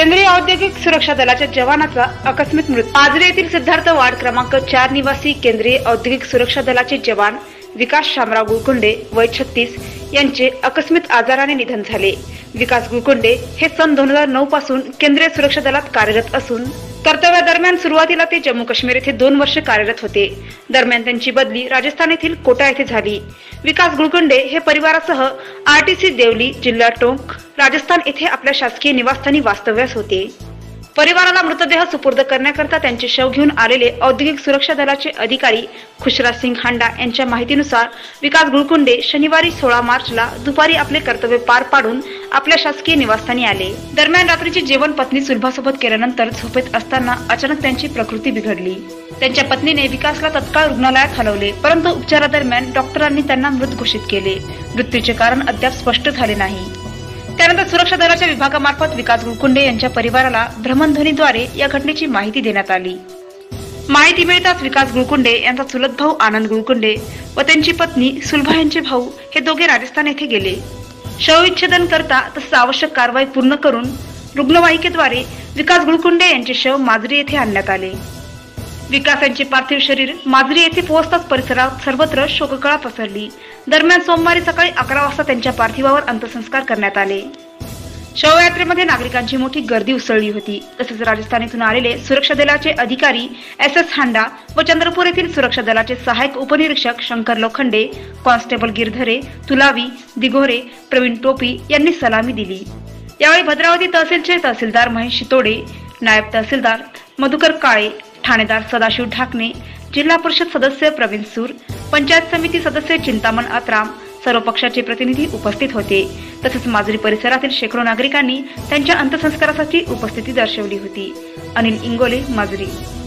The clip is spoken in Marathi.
केंद्रीय औद्योगिक सुरक्षा दलाच्या जवानाचा आकस्मिक मृत्यू। आजरे येथील सिद्धार्थ वार्ड क्रमांक 4 निवासी केंद्रीय औद्योगिक सुरक्षा दलाचे जवान विकास शामराव गुळकुंडे वय 36 यांचे आकस्मिक आजाराने निधन झाले। विकास गुळकुंडे हे सन 2009 पासून केंद्रीय सुरक्षा दलात कार्यरत असून कर्तव्यादरम्यान सुरुवातीला ते जम्मू काश्मीर येथे 2 वर्ष कार्यरत होते। दरम्यान त्यांची बदली राजस्थान येथील कोटा येथे झाली। विकास गुळकुंडे हे परिवारासह आरटीसी देवली, जिल्हा टोंक, राजस्थान येथे आपल्या शासकीय निवासस्थानी वास्तव्यास होते। परिवाराला मृतदेह सुपूर्द करण्याकरता त्यांचे शव घेऊन आलेले औद्योगिक सुरक्षा दलाचे अधिकारी खुशराज सिंग हांडा यांच्या माहितीनुसार विकास गुळकुंडे शनिवारी 16 मार्चला दुपारी आपले कर्तव्य पार पाडून आपल्या शासकीय निवासस्थानी आले। दरम्यान रात्रीचे जेवण पत्नी सुलभासोबत केल्यानंतर झोपेत असताना अचानक त्यांची प्रकृती बिघडली। त्यांच्या पत्नीने विकासला तत्काळ रुग्णालयात हलवले, परंतु उपचारादरम्यान डॉक्टरांनी त्यांना मृत घोषित केले। मृत्यूचे कारण अद्याप स्पष्ट झाले नाही। त्यानंतर सुरक्षा दलाच्या विभागामार्फत विकास गुळकुंडे यांच्या परिवाराला भ्रमणध्वनीद्वारे या घटनेची माहिती देण्यात आली। माहिती मिळताच विकास गुळकुंडे यांचा चुलत भाऊ आनंद गुळकुंडे व त्यांची पत्नी सुलभा यांचे भाऊ हे दोघे राजस्थान येथे गेले। शवविच्छेदन करता तसेच आवश्यक कारवाई पूर्ण करून रुग्णवाहिकेद्वारे विकास गुळकुंडे यांचे शव माजरी येथे आणण्यात आले। विकास यांचे पार्थिव शरीर माजरी येथे पोहोचताच परिसरात सर्वत्र शोककळा पसरली। दरम्यान सोमवारी सकाळी 11 वाजता त्यांच्या पार्थिवावर अंत्यसंस्कार करण्यात आले। शवयात्रेमध्ये नागरिकांची मोठी गर्दी उसळली होती। तसेच राजस्थानातून आलेले सुरक्षा दलाचे अधिकारी SS हांडा व चंद्रपूर येथील सुरक्षा दलाचे सहायक उपनिरीक्षक शंकर लोखंडे, कॉन्स्टेबल गिरधरे, तुलावी, दिघोरे, प्रवीण टोपी यांनी सलामी दिली। यावेळी भद्रावती तहसीलचे तहसीलदार महेश शितोडे, नायब तहसीलदार मधुकर काळे, ठाणेदार सदाशिव ढाकणे, जिल्हा परिषद सदस्य प्रवीण सूर, पंचायत समिती सदस्य चिंतामण आत्राम, सर्व पक्षाचे प्रतिनिधी उपस्थित होते। तसेच माजरी परिसरातील शेकडो नागरिकांनी त्यांच्या अंत्यसंस्कारासाठी उपस्थिती दर्शवली होती। अनिल इंगोले, माजरी।